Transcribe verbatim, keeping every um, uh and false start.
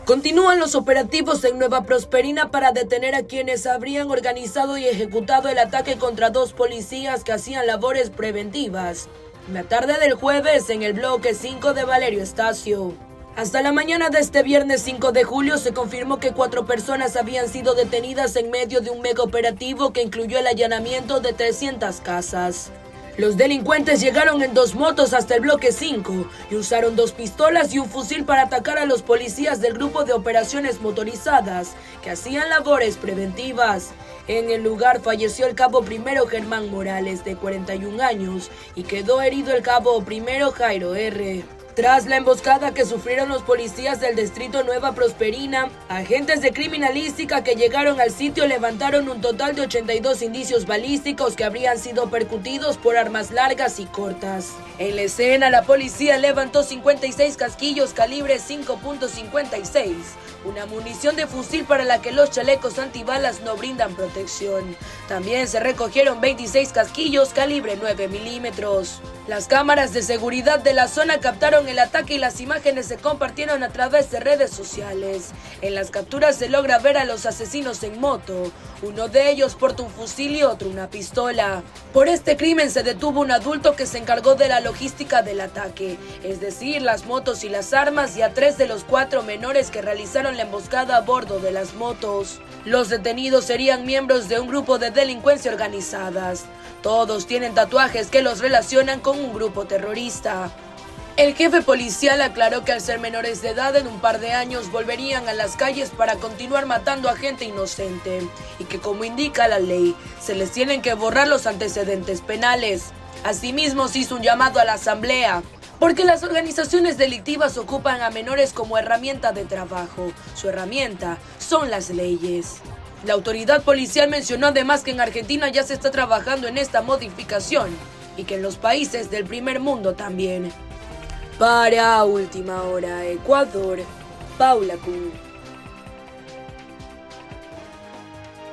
Continúan los operativos en Nueva Prosperina para detener a quienes habrían organizado y ejecutado el ataque contra dos policías que hacían labores preventivas la tarde del jueves en el bloque cinco de Valerio Estacio. Hasta la mañana de este viernes cinco de julio se confirmó que cuatro personas habían sido detenidas en medio de un mega operativo que incluyó el allanamiento de trescientas casas. Los delincuentes llegaron en dos motos hasta el bloque cinco y usaron dos pistolas y un fusil para atacar a los policías del grupo de operaciones motorizadas que hacían labores preventivas. En el lugar falleció el cabo primero Germán Morales, de cuarenta y un años, y quedó herido el cabo primero Jairo R. Tras la emboscada que sufrieron los policías del distrito Nueva Prosperina, agentes de criminalística que llegaron al sitio levantaron un total de ochenta y dos indicios balísticos que habrían sido percutidos por armas largas y cortas. En la escena, la policía levantó cincuenta y seis casquillos calibre cinco punto cincuenta y seis, una munición de fusil para la que los chalecos antibalas no brindan protección. También se recogieron veintiséis casquillos calibre nueve milímetros. Las cámaras de seguridad de la zona captaron el ataque y las imágenes se compartieron a través de redes sociales. En las capturas se logra ver a los asesinos en moto. Uno de ellos porta un fusil y otro una pistola. Por este crimen se detuvo un adulto que se encargó de la logística del ataque, es decir, las motos y las armas, y a tres de los cuatro menores que realizaron la emboscada a bordo de las motos. Los detenidos serían miembros de un grupo de delincuencia organizadas. Todos tienen tatuajes que los relacionan con un grupo terrorista. El jefe policial aclaró que al ser menores de edad en un par de años volverían a las calles para continuar matando a gente inocente y que, como indica la ley, se les tienen que borrar los antecedentes penales. Asimismo, se hizo un llamado a la asamblea, porque las organizaciones delictivas ocupan a menores como herramienta de trabajo. Su herramienta son las leyes. La autoridad policial mencionó además que en Argentina ya se está trabajando en esta modificación y que en los países del primer mundo también. Para Última Hora Ecuador, Paula Kuhn.